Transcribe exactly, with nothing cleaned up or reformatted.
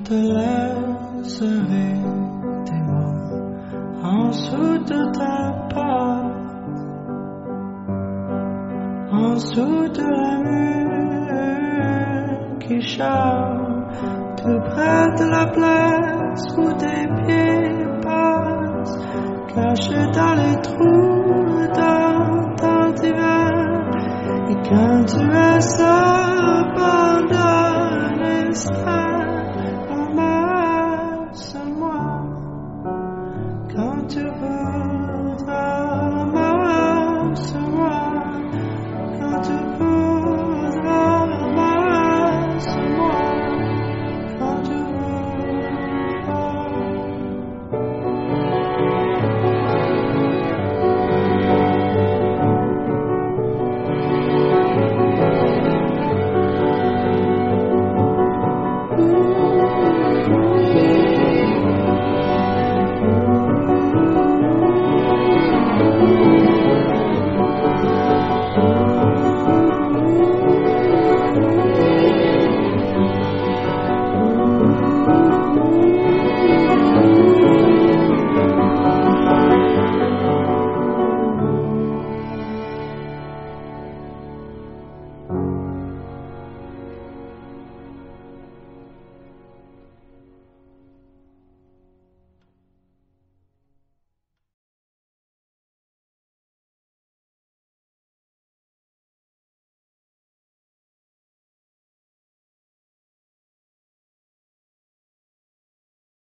te laisserai des mots en dessous de ta porte, en dessous de la mur qui chante, tout près de la place où tes pieds passent, cachés dans les trous dans ton divan. Et quand tu es seul pendant un instant, ramasse-moi quand tu veux.